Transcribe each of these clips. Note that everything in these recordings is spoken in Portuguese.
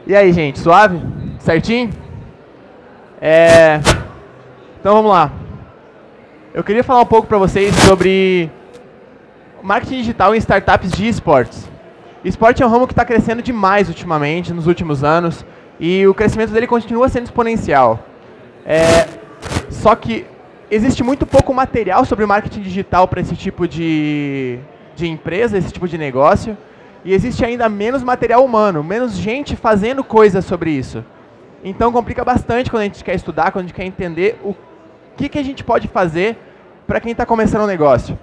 E aí, gente, suave? Certinho? Então vamos lá. Eu queria falar um pouco para vocês sobre marketing digital em startups de esportes. Esporte é um ramo que está crescendo demais ultimamente, nos últimos anos, e o crescimento dele continua sendo exponencial. Só que existe muito pouco material sobre marketing digital para esse tipo de empresa, esse tipo de negócio, e existe ainda menos material humano, menos gente fazendo coisas sobre isso. Então complica bastante quando a gente quer estudar, quando a gente quer entender o que a gente pode fazer para quem está começando um negócio.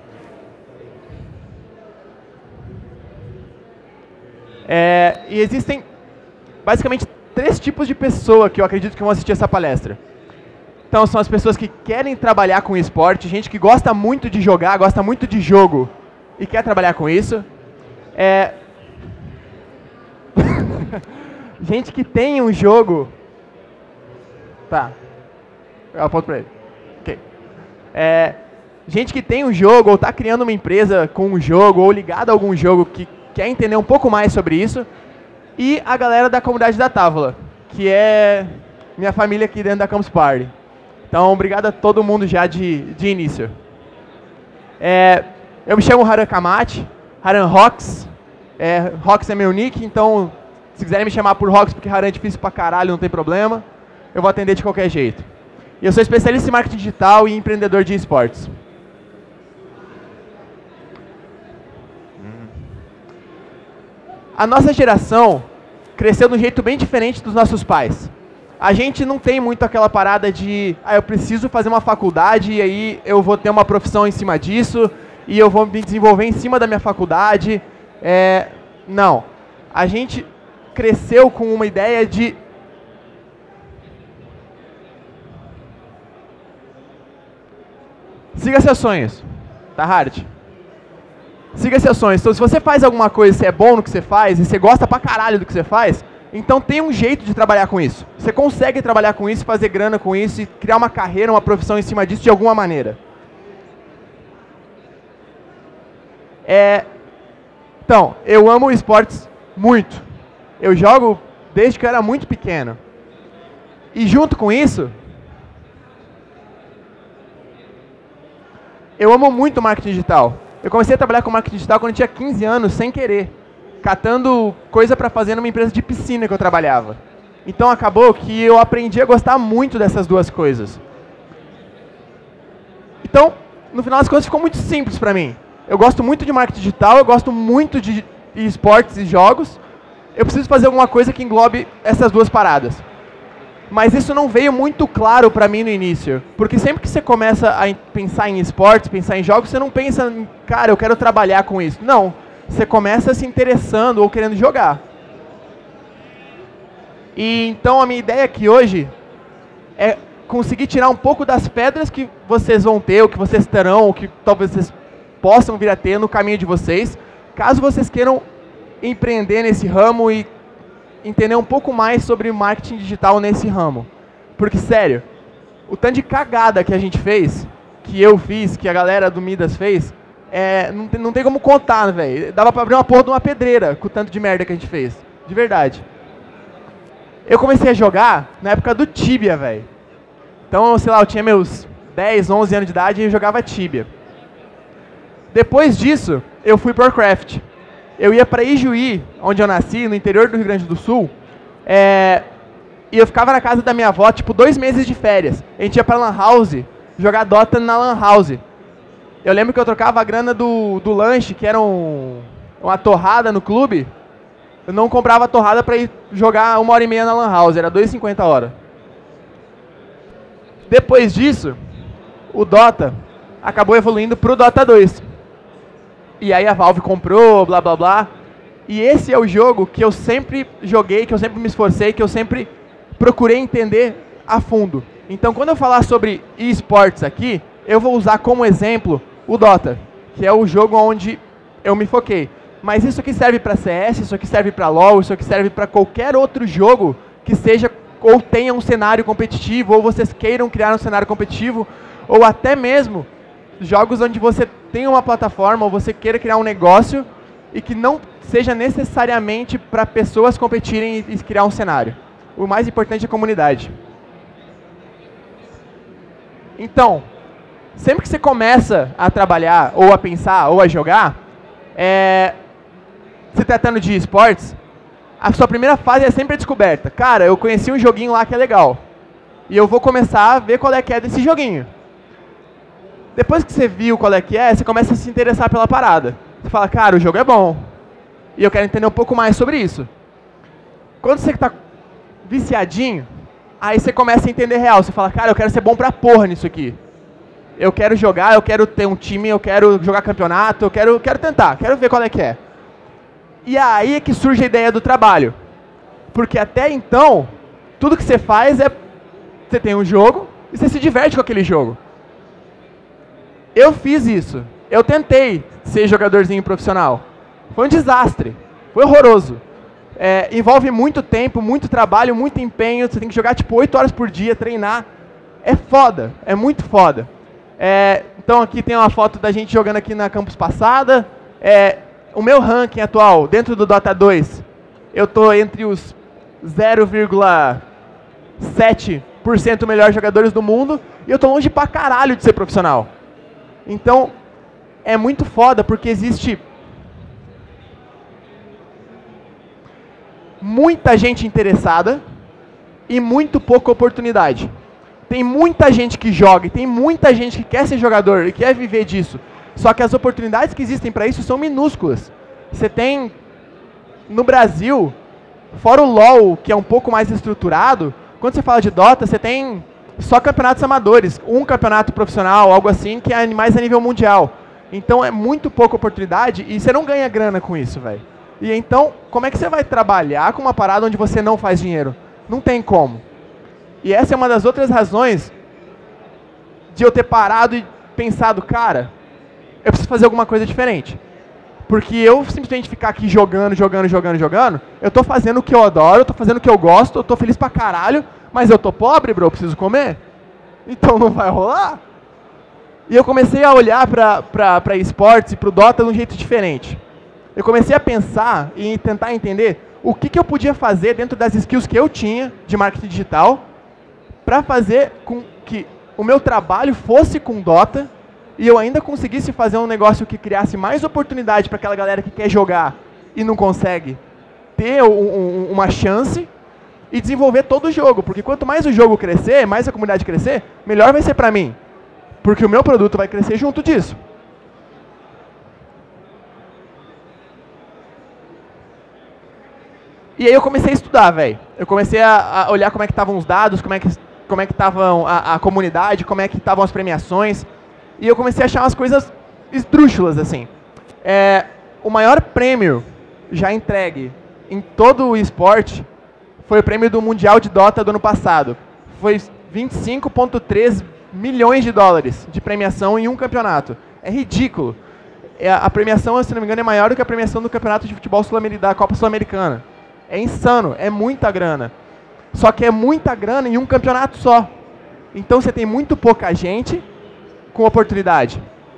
E existem basicamente 3 tipos de pessoa que eu acredito que vão assistir essa palestra. Então são as pessoas que querem trabalhar com esporte, gente que gosta muito de jogar, gosta muito de jogo e quer trabalhar com isso. Gente que tem um jogo... Tá. Eu aponto pra ele. Ok. Gente que tem um jogo ou está criando uma empresa com um jogo ou ligada a algum jogo que quer entender um pouco mais sobre isso. E a galera da comunidade da Távola, que é minha família aqui dentro da Campus Party. Então, obrigado a todo mundo já de início. Eu me chamo Haran Kamati, Haran Rox. Rox é meu nick, então se quiserem me chamar por Rox, porque Haran é difícil pra caralho, não tem problema. Eu vou atender de qualquer jeito. E eu sou especialista em marketing digital e empreendedor de esportes. A nossa geração cresceu de um jeito bem diferente dos nossos pais. A gente não tem muito aquela parada de eu preciso fazer uma faculdade e aí eu vou ter uma profissão em cima disso e eu vou me desenvolver em cima da minha faculdade. Não. A gente cresceu com uma ideia de... Siga seus sonhos. Tá hard? Siga seus sonhos. Então, se você faz alguma coisa, você é bom no que você faz, e você gosta pra caralho do que você faz, então tem um jeito de trabalhar com isso. Você consegue trabalhar com isso, fazer grana com isso, e criar uma carreira, uma profissão em cima disso de alguma maneira. Então, eu amo esportes muito. Eu jogo desde que eu era muito pequeno. E junto com isso, eu amo muito marketing digital. Eu comecei a trabalhar com marketing digital quando eu tinha 15 anos, sem querer. Catando coisa para fazer numa empresa de piscina que eu trabalhava. Então acabou que eu aprendi a gostar muito dessas duas coisas. Então, no final das contas, ficou muito simples para mim. Eu gosto muito de marketing digital, eu gosto muito de esportes e jogos. Eu preciso fazer alguma coisa que englobe essas duas paradas. Mas isso não veio muito claro para mim no início. Porque sempre que você começa a pensar em esportes, pensar em jogos, você não pensa, cara, eu quero trabalhar com isso. Não. Você começa se interessando ou querendo jogar. E então a minha ideia aqui hoje é conseguir tirar um pouco das pedras que vocês vão ter, ou que vocês terão, ou que talvez vocês possam vir a ter no caminho de vocês, caso vocês queiram empreender nesse ramo e entender um pouco mais sobre marketing digital nesse ramo. Porque, sério, o tanto de cagada que a gente fez, que eu fiz, que a galera do Midas fez, não tem como contar, velho. Dava pra abrir uma porra de uma pedreira com o tanto de merda que a gente fez. De verdade. Eu comecei a jogar na época do Tibia, velho. Então, sei lá, eu tinha meus 10, 11 anos de idade e eu jogava Tibia. Depois disso, eu fui pro Warcraft. Eu ia pra Ijuí, onde eu nasci, no interior do Rio Grande do Sul, e eu ficava na casa da minha avó, tipo, 2 meses de férias. A gente ia pra Lan House, jogar Dota na Lan House. Eu lembro que eu trocava a grana do lanche, que era uma torrada no clube. Eu não comprava a torrada pra ir jogar 1h30 na Lan House, era R$2,50 a hora. Depois disso, o Dota acabou evoluindo pro Dota 2. E aí a Valve comprou, blá blá blá. E esse é o jogo que eu sempre joguei, que eu sempre me esforcei, que eu sempre procurei entender a fundo. Então, quando eu falar sobre esportes aqui, eu vou usar como exemplo o Dota, que é o jogo onde eu me foquei. Mas isso aqui serve para CS, isso aqui serve para LoL, isso aqui serve para qualquer outro jogo que seja ou tenha um cenário competitivo, ou vocês queiram criar um cenário competitivo, ou até mesmo jogos onde você tem uma plataforma, ou você queira criar um negócio e que não seja necessariamente para pessoas competirem e criar um cenário. O mais importante é a comunidade. Então, sempre que você começa a trabalhar, ou a pensar, ou a jogar, se tratando de esportes, a sua primeira fase é sempre a descoberta. Cara, eu conheci um joguinho lá que é legal. E eu vou começar a ver qual é que é desse joguinho. Depois que você viu qual é que é, você começa a se interessar pela parada. Você fala, cara, o jogo é bom. E eu quero entender um pouco mais sobre isso. Quando você está viciadinho, aí você começa a entender real. Você fala, cara, eu quero ser bom pra porra nisso aqui. Eu quero jogar, eu quero ter um time, eu quero jogar campeonato, eu quero tentar, quero ver qual é que é. E aí é que surge a ideia do trabalho. Porque até então, tudo que você faz é... Você tem um jogo e você se diverte com aquele jogo. Eu fiz isso. Eu tentei ser jogadorzinho profissional. Foi um desastre. Foi horroroso. Envolve muito tempo, muito trabalho, muito empenho. Você tem que jogar tipo 8 horas por dia, treinar. É foda. É muito foda. Então aqui tem uma foto da gente jogando aqui na campus passada. O meu ranking atual, dentro do Dota 2, eu tô entre os 0,7% melhores jogadores do mundo. E eu tô longe pra caralho de ser profissional. Então, é muito foda porque existe muita gente interessada e muito pouca oportunidade. Tem muita gente que joga e tem muita gente que quer ser jogador e quer viver disso. Só que as oportunidades que existem para isso são minúsculas. Você tem, no Brasil, fora o LoL, que é um pouco mais estruturado, quando você fala de Dota, você tem só campeonatos amadores, um campeonato profissional, algo assim, que é mais a nível mundial. Então é muito pouca oportunidade e você não ganha grana com isso, velho. E então, como é que você vai trabalhar com uma parada onde você não faz dinheiro? Não tem como. E essa é uma das outras razões de eu ter parado e pensado, cara, eu preciso fazer alguma coisa diferente. Porque eu simplesmente ficar aqui jogando, eu tô fazendo o que eu adoro, eu tô fazendo o que eu gosto, eu tô feliz pra caralho, mas eu tô pobre, bro, eu preciso comer. Então não vai rolar. E eu comecei a olhar pra esportes e pro Dota de um jeito diferente. Eu comecei a pensar e tentar entender o que eu podia fazer dentro das skills que eu tinha de marketing digital para fazer com que o meu trabalho fosse com Dota e eu ainda conseguisse fazer um negócio que criasse mais oportunidade para aquela galera que quer jogar e não consegue ter uma chance e desenvolver todo o jogo. Porque quanto mais o jogo crescer, mais a comunidade crescer, melhor vai ser para mim. Porque o meu produto vai crescer junto disso. E aí eu comecei a estudar, velho. Eu comecei a olhar como é que estavam os dados, como é que estavam a comunidade, como é que estavam as premiações. E eu comecei a achar umas coisas esdrúxulas, assim. O maior prêmio já entregue em todo o esporte foi o prêmio do Mundial de Dota do ano passado. Foi 25,3 milhões de dólares de premiação em um campeonato. É ridículo. A premiação, se não me engano, é maior do que a premiação do campeonato de futebol da Copa Sul-Americana. É insano, é muita grana. Só que é muita grana em um campeonato só. Então você tem muito pouca gente com oportunidade.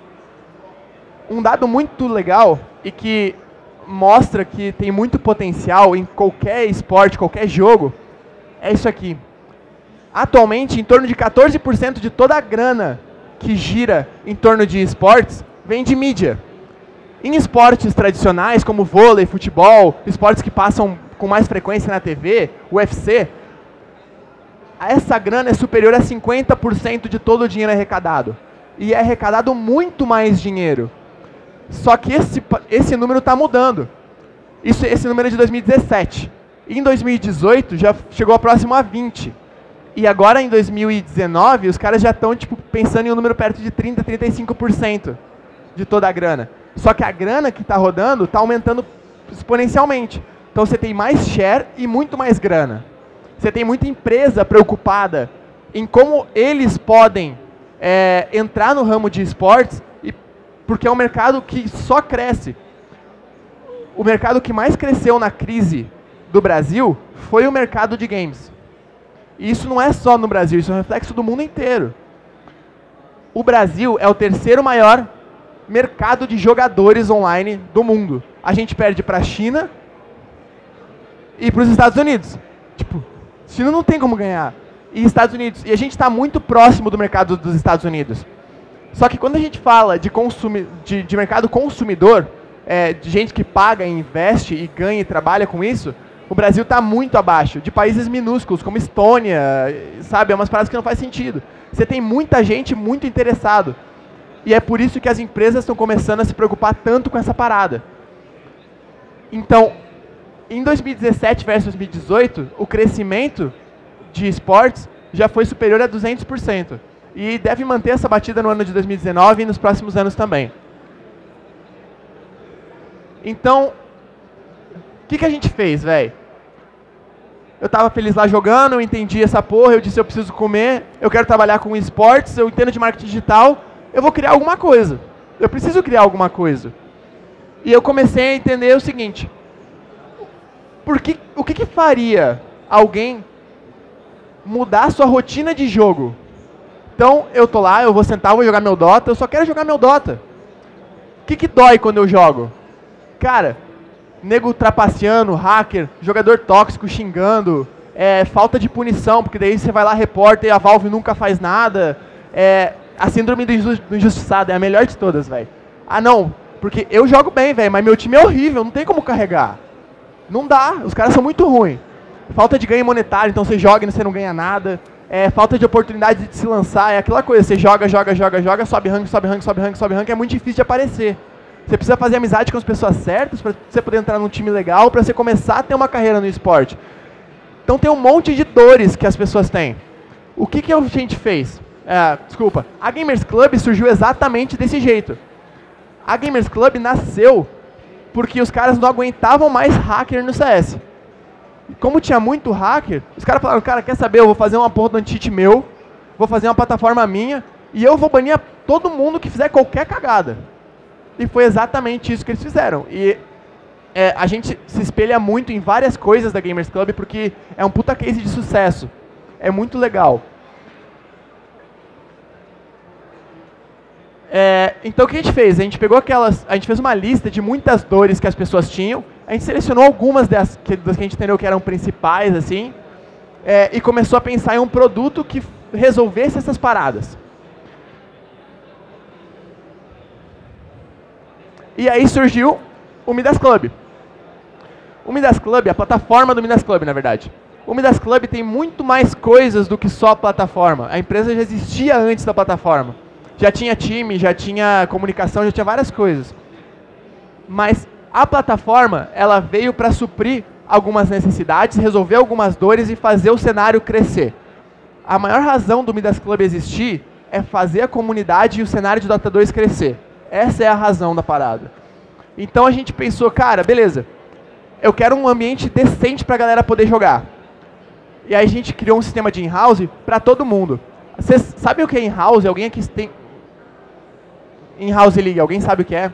Um dado muito legal e que mostra que tem muito potencial em qualquer esporte, qualquer jogo, é isso aqui. Atualmente, em torno de 14% de toda a grana que gira em torno de esportes vem de mídia. Em esportes tradicionais, como vôlei, futebol, esportes que passam com mais frequência na TV, UFC, essa grana é superior a 50% de todo o dinheiro arrecadado. E é arrecadado muito mais dinheiro. Só que esse número está mudando. Esse número é de 2017. Em 2018 já chegou próximo a 20%. E agora em 2019 os caras já estão pensando em um número perto de 30%, 35% de toda a grana. Só que a grana que está rodando está aumentando exponencialmente. Então você tem mais share e muito mais grana. Você tem muita empresa preocupada em como eles podem entrar no ramo de esportes, porque é um mercado que só cresce. O mercado que mais cresceu na crise do Brasil foi o mercado de games. E isso não é só no Brasil, isso é um reflexo do mundo inteiro. O Brasil é o terceiro maior mercado de jogadores online do mundo, a gente perde para a China e para os Estados Unidos. Tipo, China não tem como ganhar. E Estados Unidos, e a gente está muito próximo do mercado dos Estados Unidos. Só que quando a gente fala de mercado consumidor, de gente que paga, investe e ganha e trabalha com isso, o Brasil está muito abaixo de países minúsculos, como Estônia, sabe? É umas paradas que não faz sentido. Você tem muita gente muito interessado. E é por isso que as empresas estão começando a se preocupar tanto com essa parada. Então, em 2017 versus 2018, o crescimento de esportes já foi superior a 200%. E deve manter essa batida no ano de 2019 e nos próximos anos também. Então, o que a gente fez, velho? Eu tava feliz lá jogando, eu entendi essa porra, eu disse eu preciso comer, eu quero trabalhar com esportes, eu entendo de marketing digital, eu vou criar alguma coisa. Eu preciso criar alguma coisa. E eu comecei a entender o seguinte, o que faria alguém mudar a sua rotina de jogo? Então, eu tô lá, eu vou sentar, vou jogar meu Dota, eu só quero jogar meu Dota. O que dói quando eu jogo? Cara, nego trapaceando, hacker, jogador tóxico xingando, falta de punição, porque daí você vai lá, reporta e a Valve nunca faz nada. A síndrome do injustiçado é a melhor de todas, velho. Ah, não, porque eu jogo bem, velho, mas meu time é horrível, não tem como carregar. Não dá, os caras são muito ruins. Falta de ganho monetário, então você joga e você não ganha nada. Falta de oportunidade de se lançar, é aquela coisa, você joga, sobe rank, é muito difícil de aparecer. Você precisa fazer amizade com as pessoas certas para você poder entrar num time legal, para você começar a ter uma carreira no esporte. Então tem um monte de dores que as pessoas têm. O que a gente fez? A Gamers Club surgiu exatamente desse jeito. A Gamers Club nasceu porque os caras não aguentavam mais hacker no CS. Como tinha muito hacker, os caras falaram, cara, quer saber, eu vou fazer uma porra do anti-cheat meu, vou fazer uma plataforma minha, e eu vou banir todo mundo que fizer qualquer cagada. E foi exatamente isso que eles fizeram. E a gente se espelha muito em várias coisas da Gamers Club, porque é um puta case de sucesso. É muito legal. Então o que a gente fez? A gente pegou a gente fez uma lista de muitas dores que as pessoas tinham, a gente selecionou algumas das que a gente entendeu que eram principais, assim, e começou a pensar em um produto que resolvesse essas paradas. E aí surgiu o Midas Club. O Midas Club, a plataforma do Midas Club, na verdade. O Midas Club tem muito mais coisas do que só a plataforma. A empresa já existia antes da plataforma. Já tinha time, já tinha comunicação, já tinha várias coisas. Mas a plataforma, ela veio para suprir algumas necessidades, resolver algumas dores e fazer o cenário crescer. A maior razão do Midas Club existir é fazer a comunidade e o cenário de Dota 2 crescer. Essa é a razão da parada. Então a gente pensou, cara, beleza, eu quero um ambiente decente para a galera poder jogar. E aí a gente criou um sistema de in-house para todo mundo. Vocês sabem o que é in-house? Alguém aqui tem in-house league? Alguém sabe o que é?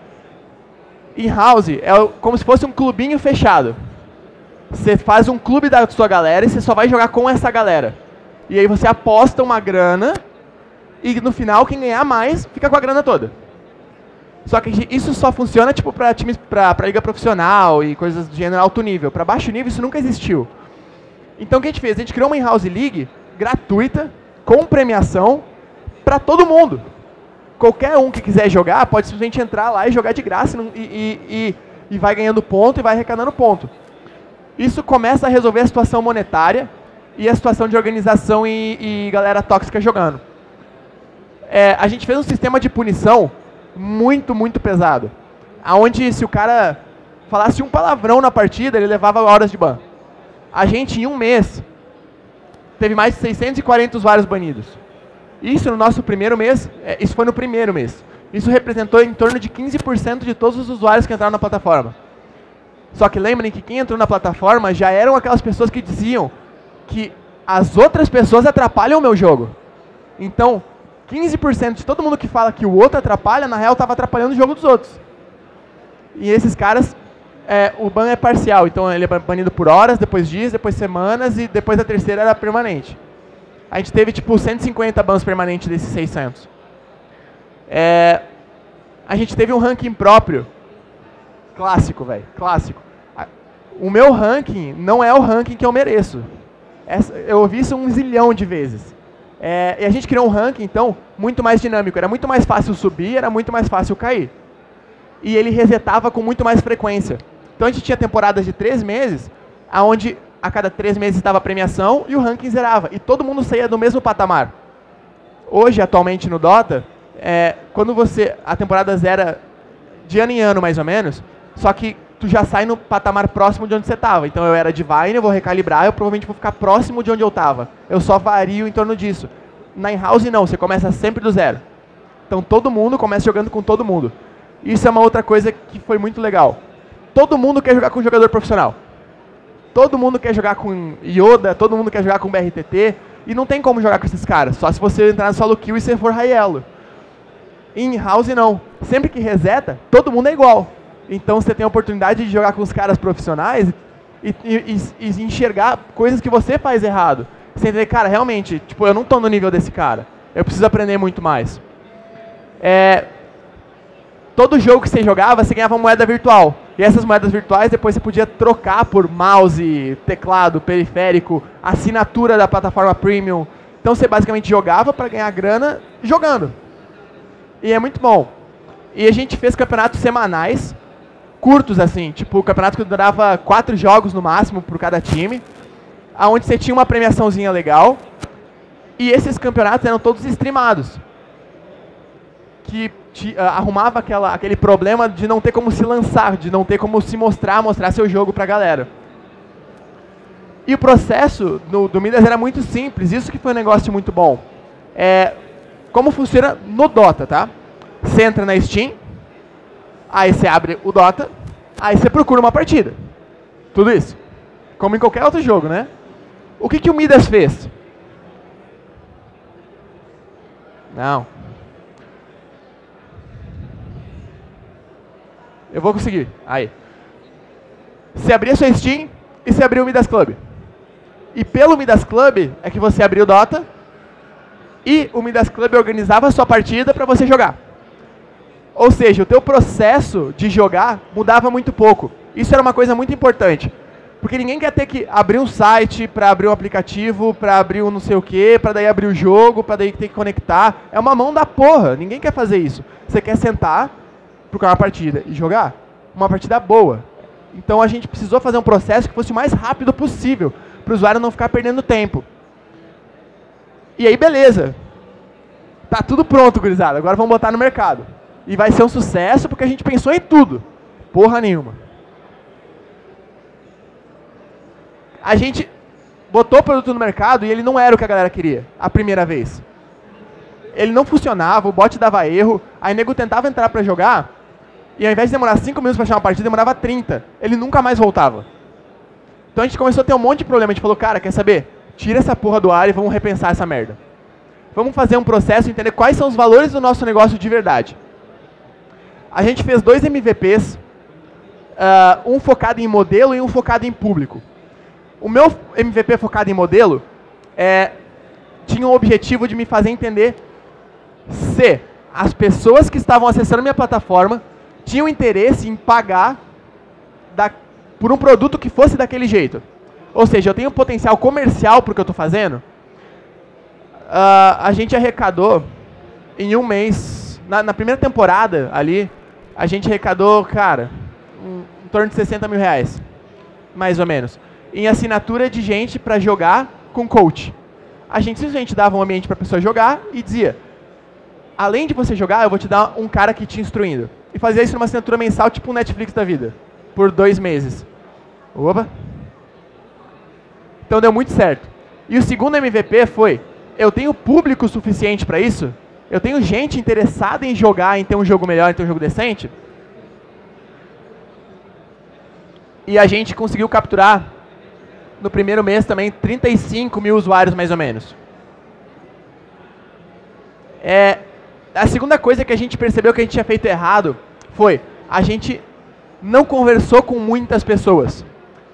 In-house é como se fosse um clubinho fechado. Você faz um clube da sua galera e você só vai jogar com essa galera. E aí você aposta uma grana e no final quem ganhar mais fica com a grana toda. Só que isso só funciona tipo para times, para liga profissional e coisas do gênero alto nível. Para baixo nível isso nunca existiu. Então o que a gente fez? A gente criou uma in-house league gratuita, com premiação, para todo mundo. Qualquer um que quiser jogar pode simplesmente entrar lá e jogar de graça e vai ganhando ponto e vai arrecadando ponto. Isso começa a resolver a situação monetária e a situação de organização e galera tóxica jogando. A gente fez um sistema de punição muito, muito pesado. Onde se o cara falasse um palavrão na partida, ele levava horas de ban. A gente, em um mês, teve mais de 640 usuários banidos. Isso no nosso primeiro mês, isso foi no primeiro mês. Isso representou em torno de 15% de todos os usuários que entraram na plataforma. Só que lembrem que quem entrou na plataforma já eram aquelas pessoas que diziam que as outras pessoas atrapalham o meu jogo. Então, 15% de todo mundo que fala que o outro atrapalha, na real estava atrapalhando o jogo dos outros. E esses caras, o ban é parcial, então ele é banido por horas, depois dias, depois semanas e depois a terceira era permanente. A gente teve tipo 150 bans permanentes desses 600. A gente teve um ranking próprio Clássico, velho. Clássico. O meu ranking não é o ranking que eu mereço. Eu ouvi isso um zilhão de vezes. E a gente criou um ranking, então, muito mais dinâmico. Era muito mais fácil subir, era muito mais fácil cair. E ele resetava com muito mais frequência. Então a gente tinha temporadas de 3 meses, onde a cada 3 meses estava a premiação e o ranking zerava. E todo mundo saía do mesmo patamar. Hoje, atualmente no Dota, quando a temporada zera de ano em ano, mais ou menos, só que tu já sai no patamar próximo de onde você estava. Então eu era Divine, eu vou recalibrar, eu provavelmente vou ficar próximo de onde eu estava. Eu só vario em torno disso. Na in-house não, você começa sempre do zero. Então todo mundo começa jogando com todo mundo. Isso é uma outra coisa que foi muito legal. Todo mundo quer jogar com um jogador profissional. Todo mundo quer jogar com Yoda, todo mundo quer jogar com BRTT, e não tem como jogar com esses caras, só se você entrar no solo kill e você for high elo. Em house não. Sempre que reseta, todo mundo é igual. Então você tem a oportunidade de jogar com os caras profissionais e enxergar coisas que você faz errado. Você entender, cara, realmente, tipo, eu não tô no nível desse cara. Eu preciso aprender muito mais. Todo jogo que você jogava, você ganhava uma moeda virtual. E essas moedas virtuais depois você podia trocar por mouse, teclado, periférico, assinatura da plataforma premium. Então você basicamente jogava para ganhar grana jogando. E é muito bom. E a gente fez campeonatos semanais, curtos assim, tipo campeonato que durava 4 jogos no máximo por cada time, onde você tinha uma premiaçãozinha legal. E esses campeonatos eram todos streamados. Que arrumava aquele problema de não ter como se lançar, de não ter como se mostrar seu jogo pra galera. E o processo do Midas era muito simples, isso que foi um negócio muito bom. Como funciona no Dota, tá? Você entra na Steam, aí você abre o Dota, aí você procura uma partida. Tudo isso. Como em qualquer outro jogo, né? O que o Midas fez? Não. Eu vou conseguir. Aí. Você abria sua Steam e você abriu o Midas Club. E pelo Midas Club é que você abriu o Dota e o Midas Club organizava a sua partida para você jogar. Ou seja, o teu processo de jogar mudava muito pouco. Isso era uma coisa muito importante. Porque ninguém quer ter que abrir um site, para abrir um aplicativo, para abrir um não sei o que, para daí abrir o jogo, para daí ter que conectar. É uma mão da porra. Ninguém quer fazer isso. Você quer sentar, procurar uma partida e jogar uma partida boa. Então a gente precisou fazer um processo que fosse o mais rápido possível, para o usuário não ficar perdendo tempo. E aí beleza. Tá tudo pronto, gurizada. Agora vamos botar no mercado. E vai ser um sucesso porque a gente pensou em tudo. Porra nenhuma. A gente botou o produto no mercado e ele não era o que a galera queria, a primeira vez. Ele não funcionava, o bot dava erro, aí o nego tentava entrar pra jogar, e ao invés de demorar 5 minutos pra achar uma partida, demorava 30. Ele nunca mais voltava. Então a gente começou a ter um monte de problema, a gente falou, cara, quer saber? Tira essa porra do ar e vamos repensar essa merda. Vamos fazer um processo e entender quais são os valores do nosso negócio de verdade. A gente fez 2 MVPs, um focado em modelo e um focado em público. O meu MVP focado em modelo tinha o objetivo de me fazer entender se as pessoas que estavam acessando minha plataforma tinham interesse em pagar por um produto que fosse daquele jeito. Ou seja, eu tenho potencial comercial para o que eu estou fazendo. A gente arrecadou em um mês, na primeira temporada ali, a gente arrecadou, cara, em torno de 60 mil reais, mais ou menos, em assinatura de gente para jogar com coach. A gente simplesmente dava um ambiente para a pessoa jogar e dizia, além de você jogar, eu vou te dar um cara que te instruindo. E fazia isso numa assinatura mensal, tipo um Netflix da vida, por 2 meses. Opa! Então deu muito certo. E o segundo MVP foi, eu tenho público suficiente para isso? Eu tenho gente interessada em jogar, em ter um jogo melhor, em ter um jogo decente? E a gente conseguiu capturar, no primeiro mês também, 35 mil usuários mais ou menos. A segunda coisa que a gente percebeu que a gente tinha feito errado foi, a gente não conversou com muitas pessoas.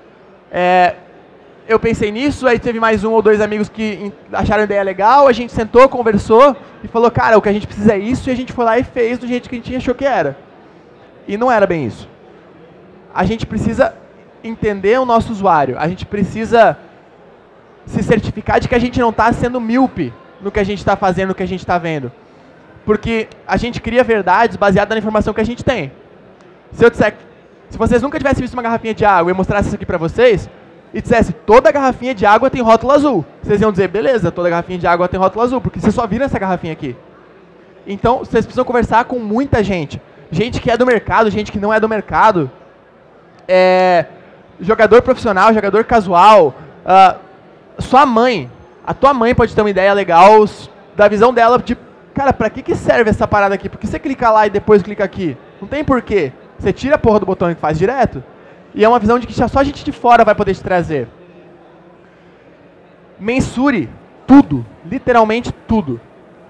Eu pensei nisso, aí teve mais 1 ou 2 amigos que acharam a ideia legal, a gente sentou, conversou e falou, cara, o que a gente precisa é isso, e a gente foi lá e fez do jeito que a gente achou que era. E não era bem isso. a gente precisa entender o nosso usuário, a gente precisa se certificar de que a gente não está sendo míope no que a gente está fazendo, no que a gente está vendo. Porque a gente cria verdades baseadas na informação que a gente tem. Se eu disser, se vocês nunca tivessem visto uma garrafinha de água e eu mostrasse isso aqui para vocês, e dissesse, toda garrafinha de água tem rótulo azul, vocês iam dizer, beleza, toda garrafinha de água tem rótulo azul, porque vocês só viram essa garrafinha aqui. Então, vocês precisam conversar com muita gente. Gente que é do mercado, gente que não é do mercado. Jogador profissional, jogador casual. Sua mãe. A tua mãe pode ter uma ideia legal da visão dela de, cara, pra que serve essa parada aqui? Por que você clica lá e depois clica aqui? Não tem porquê. Você tira a porra do botão e faz direto. E é uma visão de que só gente de fora vai poder te trazer. Mensure tudo. Literalmente tudo.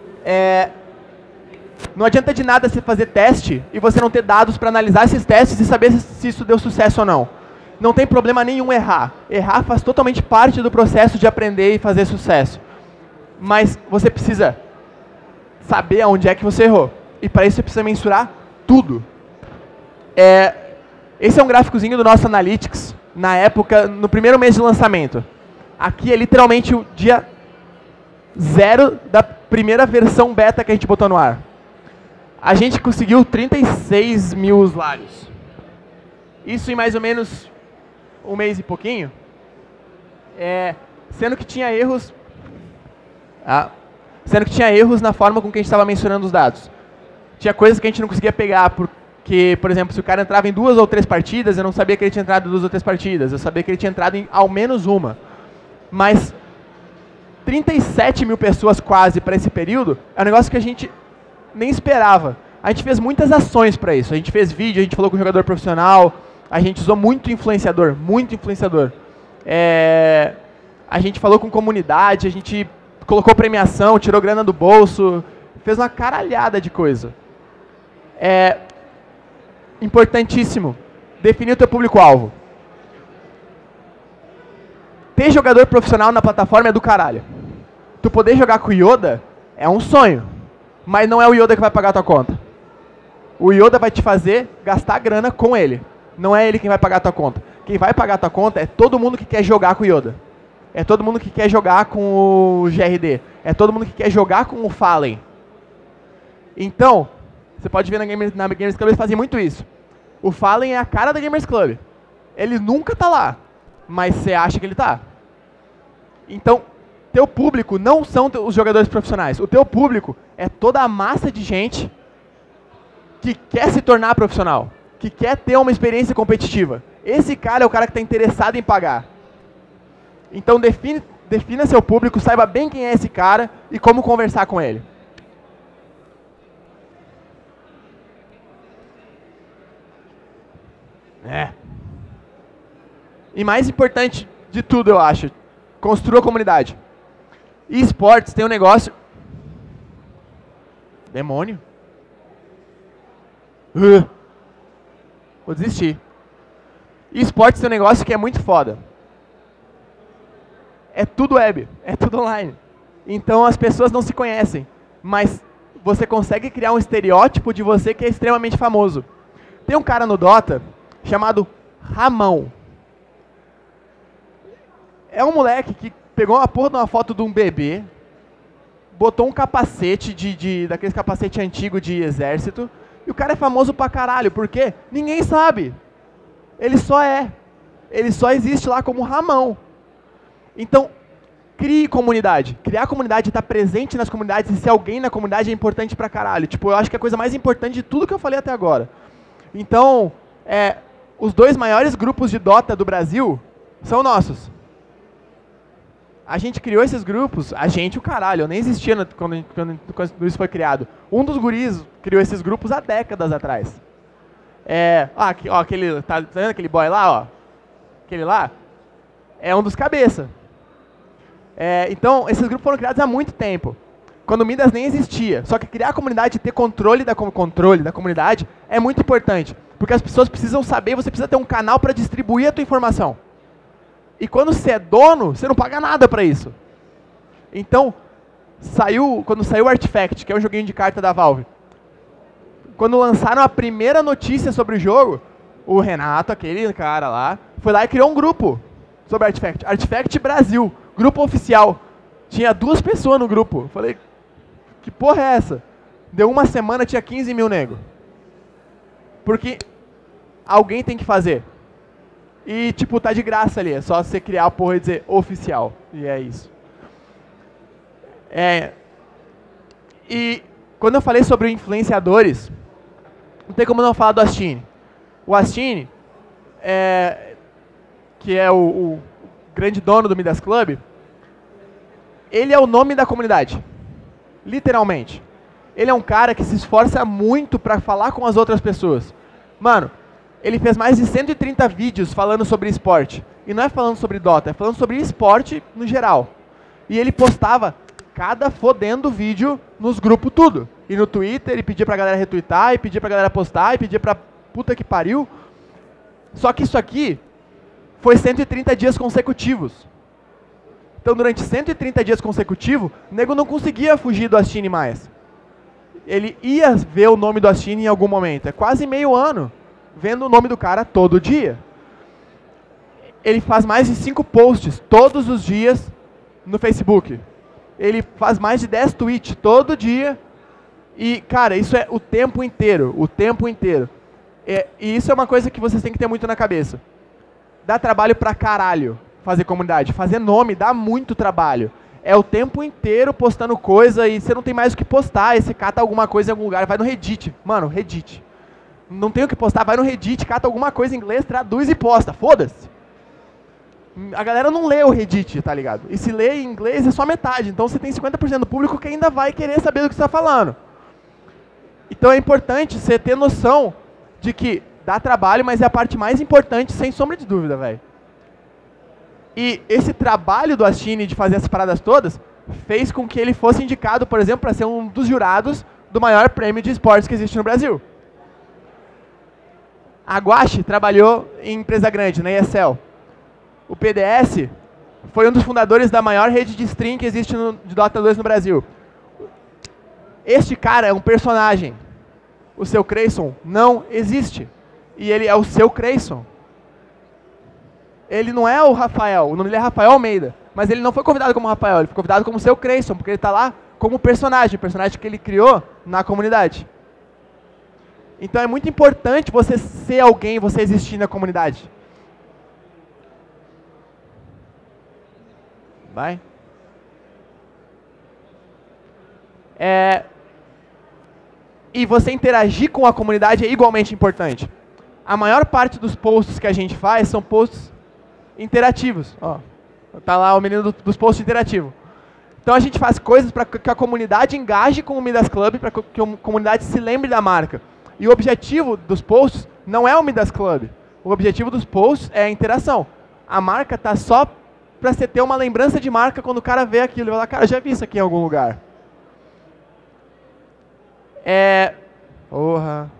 Não adianta de nada você fazer teste e você não ter dados para analisar esses testes e saber se isso deu sucesso ou não. Não tem problema nenhum errar. Errar faz totalmente parte do processo de aprender e fazer sucesso. Mas você precisa saber aonde é que você errou. E para isso você precisa mensurar tudo. Esse é um gráficozinho do nosso Analytics, na época, no primeiro mês de lançamento. Aqui é literalmente o dia 0 da primeira versão beta que a gente botou no ar. A gente conseguiu 36 mil usuários. Isso em mais ou menos um mês e pouquinho. Sendo que tinha erros na forma com que a gente estava mensurando os dados. Tinha coisas que a gente não conseguia pegar, porque, por exemplo, se o cara entrava em 2 ou 3 partidas, eu não sabia que ele tinha entrado em 2 ou 3 partidas. Eu sabia que ele tinha entrado em ao menos uma. Mas 37 mil pessoas quase para esse período é um negócio que a gente nem esperava. A gente fez muitas ações para isso. A gente fez vídeo, a gente falou com o jogador profissional, a gente usou muito influenciador, muito influenciador. A gente falou com comunidade, a gente colocou premiação, tirou grana do bolso, fez uma caralhada de coisa. Importantíssimo, definir o teu público-alvo. Ter jogador profissional na plataforma é do caralho. Tu poder jogar com o Yoda é um sonho, mas não é o Yoda que vai pagar a tua conta. O Yoda vai te fazer gastar grana com ele. Não é ele quem vai pagar a tua conta. Quem vai pagar a tua conta é todo mundo que quer jogar com o Yoda. É todo mundo que quer jogar com o GRD. É todo mundo que quer jogar com o Fallen. Então, você pode ver na Gamers Club, eles fazem muito isso. O Fallen é a cara da Gamers Club. Ele nunca tá lá, mas você acha que ele tá. Então, teu público não são os jogadores profissionais. O teu público é toda a massa de gente que quer se tornar profissional, que quer ter uma experiência competitiva. Esse cara é o cara que está interessado em pagar. Então, defina seu público, saiba bem quem é esse cara e como conversar com ele. E mais importante de tudo, eu acho, construa a comunidade. E esportes tem um negócio... Demônio. Vou desistir. E esportes tem um negócio que é muito foda. É tudo web, é tudo online. Então as pessoas não se conhecem, mas você consegue criar um estereótipo de você que é extremamente famoso. Tem um cara no Dota chamado Ramão. É um moleque que pegou uma porra de uma foto de um bebê, botou um capacete, daqueles capacete antigo de exército, e o cara é famoso pra caralho. Por quê? Ninguém sabe. Ele só é. Ele só existe lá como Ramão. Então, crie comunidade. Criar comunidade, estar presente nas comunidades e ser alguém na comunidade é importante pra caralho. Tipo, eu acho que é a coisa mais importante de tudo que eu falei até agora. Então, os 2 maiores grupos de Dota do Brasil são nossos. A gente criou esses grupos, o caralho, eu nem existia quando isso foi criado. Um dos guris criou esses grupos há décadas atrás. Aquele, tá vendo aquele boy lá, ó? Aquele lá é um dos cabeça. Então, esses grupos foram criados há muito tempo. Quando o Midas nem existia. Só que criar a comunidade e ter controle da comunidade é muito importante. Porque as pessoas precisam saber, você precisa ter um canal para distribuir a tua informação. E quando você é dono, você não paga nada para isso. Então, quando saiu o Artifact, que é um joguinho de carta da Valve, quando lançaram a primeira notícia sobre o jogo, O Renato, aquele cara lá, foi lá e criou um grupo sobre Artifact. Artifact Brasil, grupo oficial. Tinha 2 pessoas no grupo. Falei, que porra é essa? Deu uma semana, tinha 15 mil nego. Porque alguém tem que fazer. E, tipo, tá de graça ali. É só você criar a porra e dizer oficial. E é isso. E quando eu falei sobre influenciadores, não tem como não falar do Astini. O Astini, que é o grande dono do Midas Club, ele é o nome da comunidade. Literalmente. Ele é um cara que se esforça muito pra falar com as outras pessoas. Mano, ele fez mais de 130 vídeos falando sobre esporte. E não é falando sobre Dota, é falando sobre esporte no geral. E ele postava cada fodendo vídeo nos grupos tudo. E no Twitter, e pedia pra galera retweetar, e pedia pra galera postar, e pedia pra puta que pariu. Só que isso aqui foi 130 dias consecutivos. Então durante 130 dias consecutivos, o nego não conseguia fugir do Astini mais. Ele ia ver o nome do Astini em algum momento. É quase meio ano vendo o nome do cara todo dia. Ele faz mais de 5 posts todos os dias no Facebook. Ele faz mais de 10 tweets todo dia. E, cara, isso é o tempo inteiro. O tempo inteiro. E isso é uma coisa que vocês têm que ter muito na cabeça. Dá trabalho pra caralho fazer comunidade. Fazer nome dá muito trabalho. É o tempo inteiro postando coisa e você não tem mais o que postar. Aí você cata alguma coisa em algum lugar, vai no Reddit. Mano, Reddit. Não tem o que postar, vai no Reddit, cata alguma coisa em inglês, traduz e posta. Foda-se. A galera não lê o Reddit, tá ligado? E se lê em inglês é só metade. Então você tem 50% do público que ainda vai querer saber do que você está falando. Então é importante você ter noção de que dá trabalho, mas é a parte mais importante, sem sombra de dúvida, velho. E esse trabalho do Astini de fazer essas paradas todas fez com que ele fosse indicado, por exemplo, para ser um dos jurados do maior prêmio de esportes que existe no Brasil. A Guache trabalhou em empresa grande, na ESL. O PDS foi um dos fundadores da maior rede de stream que existe de Dota 2 no Brasil. Este cara é um personagem. O seu Creyson não existe. E ele é o seu Creyson. Ele não é o Rafael, o nome dele é Rafael Almeida. Mas ele não foi convidado como Rafael, ele foi convidado como seu Creyson, porque ele está lá como personagem, o personagem que ele criou na comunidade. Então é muito importante você ser alguém, você existir na comunidade. Vai. E você interagir com a comunidade é igualmente importante. A maior parte dos posts que a gente faz são posts interativos. Ó, tá lá o menino dos posts interativos. Então a gente faz coisas para que a comunidade engaje com o Midas Club, para que a comunidade se lembre da marca. E o objetivo dos posts não é o Midas Club. O objetivo dos posts é a interação. A marca tá só para você ter uma lembrança de marca quando o cara vê aquilo. Ele vai falar, cara, já vi isso aqui em algum lugar. Porra.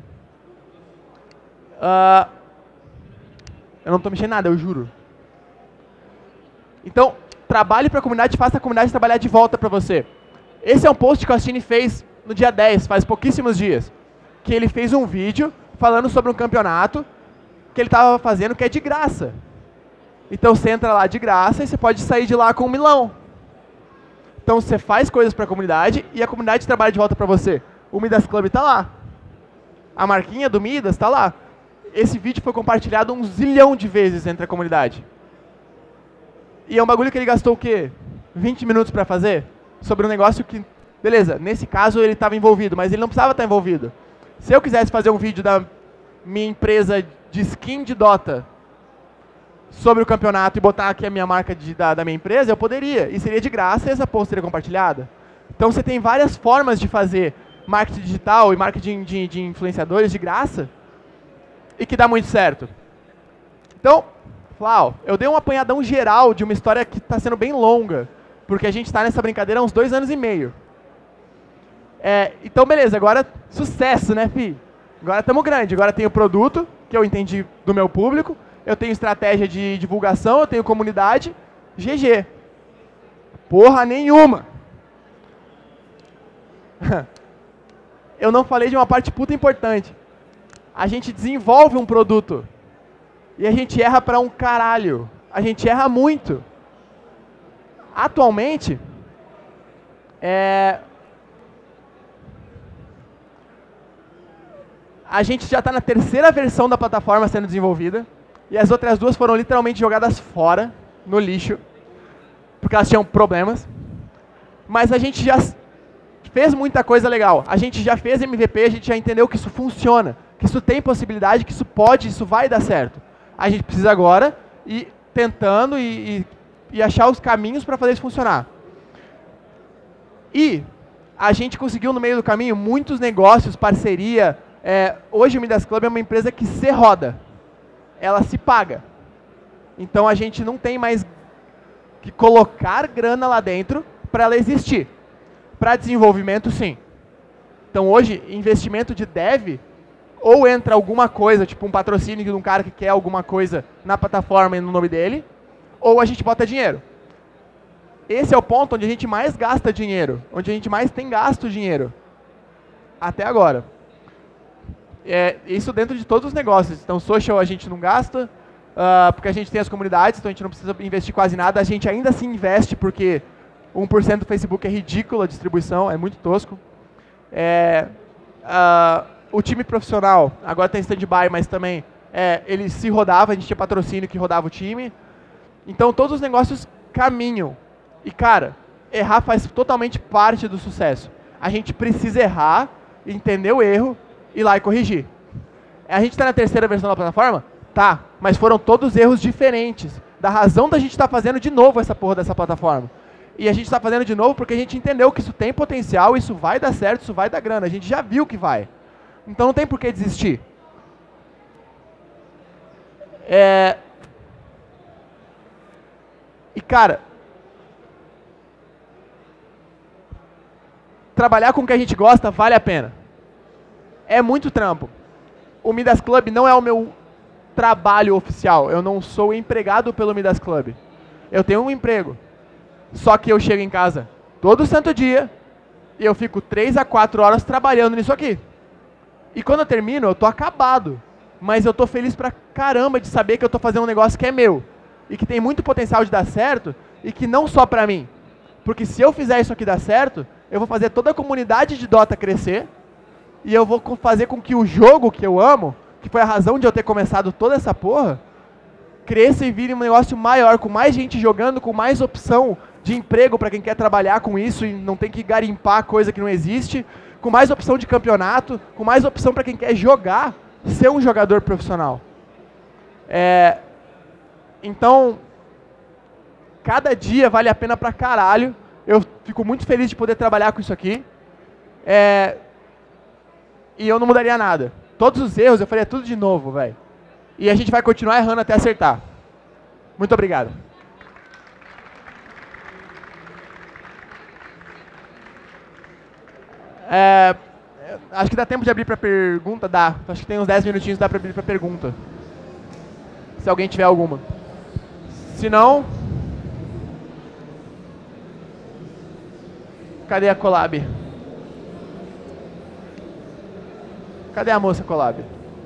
Eu não tô mexendo em nada, eu juro. Então, trabalhe para a comunidade, faça a comunidade trabalhar de volta para você. Esse é um post que o Astini fez no dia 10, faz pouquíssimos dias. Que ele fez um vídeo falando sobre um campeonato que ele estava fazendo que é de graça. Então você entra lá de graça e você pode sair de lá com 1 milhão. Então você faz coisas para a comunidade e a comunidade trabalha de volta para você. O Midas Club está lá. A marquinha do Midas está lá. Esse vídeo foi compartilhado 1 zilhão de vezes entre a comunidade. E é um bagulho que ele gastou o quê? 20 minutos para fazer? Sobre um negócio que, beleza, nesse caso ele estava envolvido, mas ele não precisava estar envolvido. Se eu quisesse fazer um vídeo da minha empresa de skin de Dota sobre o campeonato e botar aqui a minha marca da minha empresa, eu poderia. E seria de graça e essa post seria compartilhada. Então você tem várias formas de fazer marketing digital e marketing de influenciadores de graça e que dá muito certo. Então, Flau, eu dei um apanhadão geral de uma história que está sendo bem longa, porque a gente está nessa brincadeira há uns 2 anos e meio. Então, beleza, agora sucesso, né, fi? Agora estamos grande, agora tenho produto, que eu entendi do meu público, eu tenho estratégia de divulgação, eu tenho comunidade, GG. Porra nenhuma. Eu não falei de uma parte puta importante. A gente desenvolve um produto e a gente erra pra um caralho. A gente erra muito. Atualmente, a gente já está na terceira versão da plataforma sendo desenvolvida e as outras duas foram literalmente jogadas fora, no lixo, porque elas tinham problemas. Mas a gente já fez muita coisa legal. A gente já fez MVP, a gente já entendeu que isso funciona, que isso tem possibilidade, que isso pode, isso vai dar certo. A gente precisa agora ir tentando e achar os caminhos para fazer isso funcionar. E a gente conseguiu no meio do caminho muitos negócios, parceria. Hoje o Midas Club é uma empresa que se roda. Ela se paga. Então a gente não tem mais que colocar grana lá dentro para ela existir. Para desenvolvimento, sim. Então hoje, investimento de dev, ou entra alguma coisa, tipo um patrocínio de um cara que quer alguma coisa na plataforma e no nome dele, ou a gente bota dinheiro. Esse é o ponto onde a gente mais gasta dinheiro, onde a gente mais tem gasto dinheiro. Até agora. Isso dentro de todos os negócios. Então, social a gente não gasta, porque a gente tem as comunidades, então a gente não precisa investir quase nada. A gente ainda assim investe, porque 1% do Facebook é ridículo a distribuição, é muito tosco. O time profissional, agora tem stand-by, mas também ele se rodava, a gente tinha patrocínio que rodava o time. Então, todos os negócios caminham. E, cara, errar faz totalmente parte do sucesso. A gente precisa errar, entender o erro, ir lá e corrigir. A gente está na terceira versão da plataforma? Tá, mas foram todos erros diferentes. Da razão da gente estar fazendo de novo essa porra dessa plataforma. E a gente está fazendo de novo porque a gente entendeu que isso tem potencial, isso vai dar certo, isso vai dar grana. A gente já viu que vai. Então não tem por que desistir. E, cara, trabalhar com o que a gente gosta vale a pena. É muito trampo. O Midas Club não é o meu trabalho oficial. Eu não sou empregado pelo Midas Club. Eu tenho um emprego. Só que eu chego em casa todo santo dia e eu fico 3 a 4 horas trabalhando nisso aqui. E quando eu termino, eu tô acabado. Mas eu tô feliz pra caramba de saber que eu tô fazendo um negócio que é meu. E que tem muito potencial de dar certo, e que não só pra mim. Porque se eu fizer isso aqui dar certo, eu vou fazer toda a comunidade de Dota crescer, e eu vou fazer com que o jogo que eu amo, que foi a razão de eu ter começado toda essa porra, cresça e vire um negócio maior, com mais gente jogando, com mais opção de emprego pra quem quer trabalhar com isso e não tem que garimpar coisa que não existe, com mais opção de campeonato, com mais opção pra quem quer jogar, ser um jogador profissional. Então, cada dia vale a pena pra caralho. Eu fico muito feliz de poder trabalhar com isso aqui. E eu não mudaria nada. Todos os erros eu faria tudo de novo, velho. E a gente vai continuar errando até acertar. Muito obrigado. Acho que dá tempo de abrir para pergunta? Dá. Acho que tem uns 10 minutinhos, dá para abrir para pergunta. Se alguém tiver alguma. Se não... Cadê a collab? Cadê a moça collab?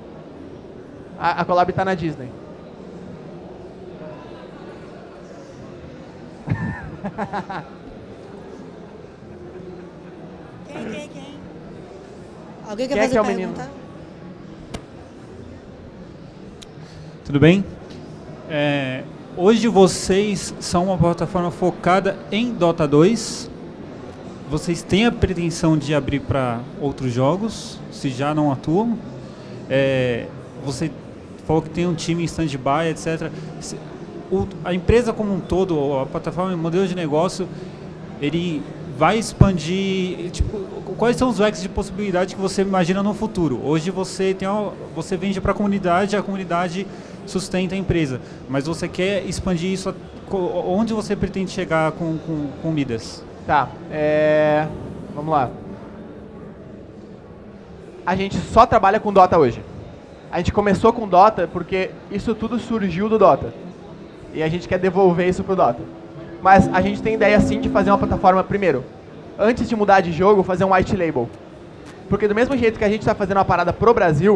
A collab tá na Disney. Quem? Alguém quer fazer pergunta? Tudo bem? Hoje vocês são uma plataforma focada em Dota 2. Vocês têm a pretensão de abrir para outros jogos, se já não atuam. Você falou que tem um time em stand-by, etc. A empresa como um todo, a plataforma, o modelo de negócio, ele vai expandir, tipo, quais são os leques de possibilidade que você imagina no futuro? Hoje você vende para a comunidade sustenta a empresa, mas você quer expandir isso, onde você pretende chegar com Midas? Tá, vamos lá. A gente só trabalha com Dota hoje. A gente começou com Dota porque isso tudo surgiu do Dota. E a gente quer devolver isso pro Dota. Mas a gente tem ideia sim de fazer uma plataforma primeiro. Antes de mudar de jogo, fazer um white label. Porque do mesmo jeito que a gente está fazendo uma parada pro Brasil,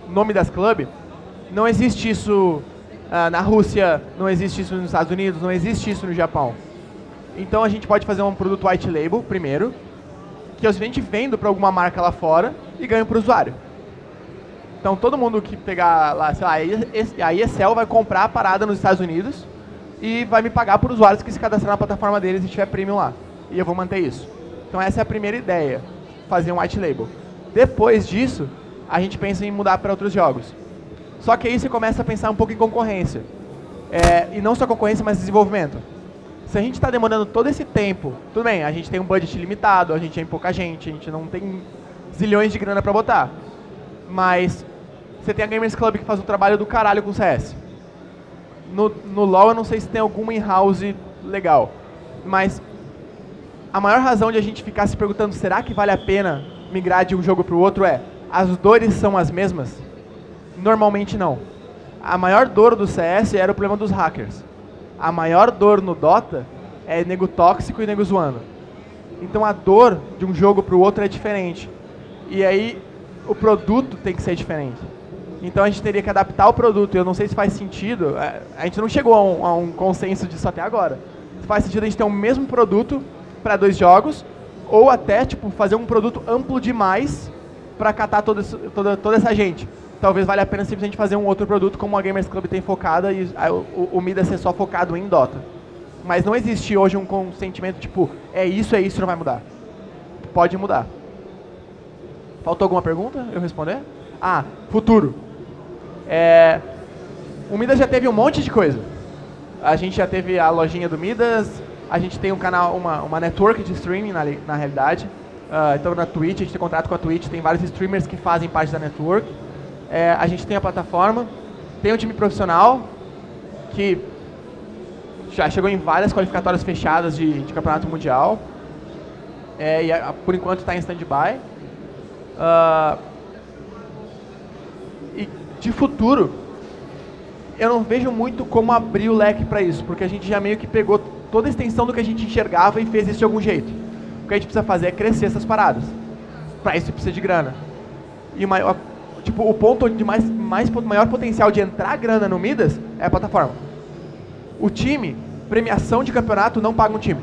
no Midas Club, não existe isso na Rússia, não existe isso nos Estados Unidos, não existe isso no Japão. Então a gente pode fazer um produto white label primeiro, que eu simplesmente vendo para alguma marca lá fora e ganho para o usuário. Então todo mundo que pegar lá, sei lá, a ESL vai comprar a parada nos Estados Unidos e vai me pagar por usuários que se cadastrar na plataforma deles e tiver premium lá. E eu vou manter isso. Então essa é a primeira ideia, fazer um white label. Depois disso, a gente pensa em mudar para outros jogos. Só que aí você começa a pensar um pouco em concorrência. E não só concorrência, mas desenvolvimento. Se a gente está demorando todo esse tempo, tudo bem, a gente tem um budget limitado, a gente tem pouca gente, a gente não tem zilhões de grana para botar. Mas você tem a Gamers Club que faz um trabalho do caralho com CS. No LoL eu não sei se tem alguma in-house legal. Mas a maior razão de a gente ficar se perguntando será que vale a pena migrar de um jogo para o outro as dores são as mesmas? Normalmente não. A maior dor do CS era o problema dos hackers. A maior dor no Dota é nego tóxico e nego zoando. Então a dor de um jogo para o outro é diferente. E aí o produto tem que ser diferente. Então a gente teria que adaptar o produto. Eu não sei se faz sentido. A gente não chegou a um consenso disso até agora. Se faz sentido a gente ter o mesmo produto para 2 jogos, ou até tipo, fazer um produto amplo demais para catar toda essa gente. Talvez valha a pena simplesmente fazer um outro produto como a Gamers Club tem focada e o Midas ser só focado em Dota. Mas não existe hoje um consentimento tipo, é isso, não vai mudar. Pode mudar. Faltou alguma pergunta? Eu responder? Futuro. O Midas já teve um monte de coisa. A gente já teve a lojinha do Midas, a gente tem um canal, uma network de streaming na realidade. Então na Twitch, a gente tem contrato com a Twitch, tem vários streamers que fazem parte da network. A gente tem a plataforma, tem um time profissional que já chegou em várias qualificatórias fechadas de campeonato mundial. Por enquanto está em stand-by. E de futuro, eu não vejo muito como abrir o leque para isso, porque a gente já meio que pegou toda a extensão do que a gente enxergava e fez isso de algum jeito. O que a gente precisa fazer é crescer essas paradas. Para isso precisa de grana. E o ponto de maior potencial de entrar grana no Midas é a plataforma. O time, premiação de campeonato, não paga um time.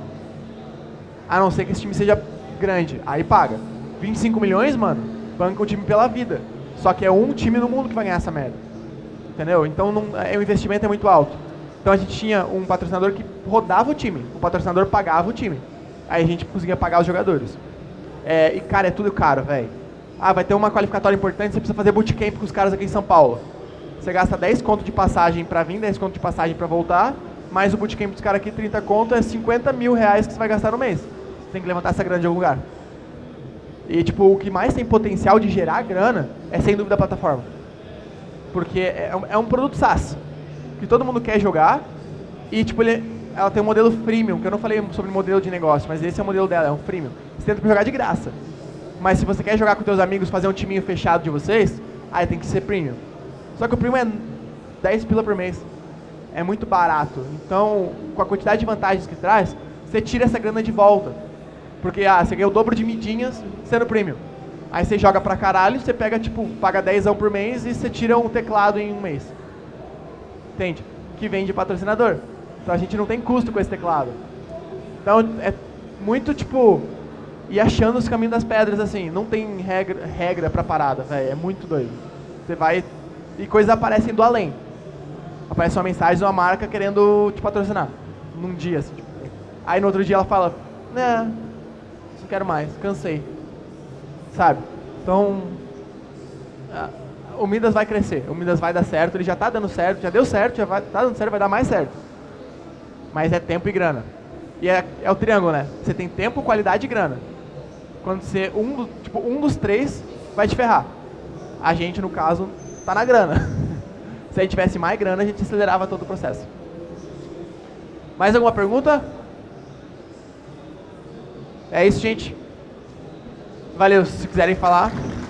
A não ser que esse time seja grande. Aí paga. 25 milhões, mano, banca o time pela vida. Só que é um time no mundo que vai ganhar essa merda. Entendeu? Então o investimento é muito alto. Então a gente tinha um patrocinador que rodava o time. O patrocinador pagava o time. Aí a gente conseguia pagar os jogadores. E cara, é tudo caro, velho. Vai ter uma qualificatória importante, você precisa fazer bootcamp com os caras aqui em São Paulo. Você gasta 10 conto de passagem pra vir, 10 conto de passagem pra voltar, mais o bootcamp dos caras aqui, 30 conto, é 50 mil reais que você vai gastar no mês. Você tem que levantar essa grana de algum lugar. E tipo, o que mais tem potencial de gerar grana é sem dúvida a plataforma. Porque é um produto SaaS, que todo mundo quer jogar, e tipo, ela tem um modelo freemium, que eu não falei sobre modelo de negócio, mas esse é o modelo dela, é um freemium. Você tenta jogar de graça. Mas se você quer jogar com seus amigos, fazer um timinho fechado de vocês, aí tem que ser premium. Só que o premium é 10 pila por mês. É muito barato. Então, com a quantidade de vantagens que traz, você tira essa grana de volta. Porque você ganha o dobro de midinhas sendo premium. Aí você joga pra caralho, você pega, tipo, paga 10 por mês e você tira um teclado em um mês. Entende? Que vem de patrocinador. Então a gente não tem custo com esse teclado. Então é muito, tipo, ir achando os caminhos das pedras, assim. Não tem regra pra parada, velho. É muito doido. Você vai e coisas aparecem do além. Aparece uma mensagem de uma marca querendo te patrocinar. Num dia, assim, tipo. Aí no outro dia ela fala, não quero mais, cansei. Sabe? Então, o Midas vai crescer, o Midas vai dar certo, ele já tá dando certo, já deu certo, tá dando certo, vai dar mais certo. Mas é tempo e grana. E é o triângulo, né? Você tem tempo, qualidade e grana. Quando você, um dos três vai te ferrar. A gente, no caso, tá na grana. Se a gente tivesse mais grana, a gente acelerava todo o processo. Mais alguma pergunta? É isso, gente. Valeu, se quiserem falar.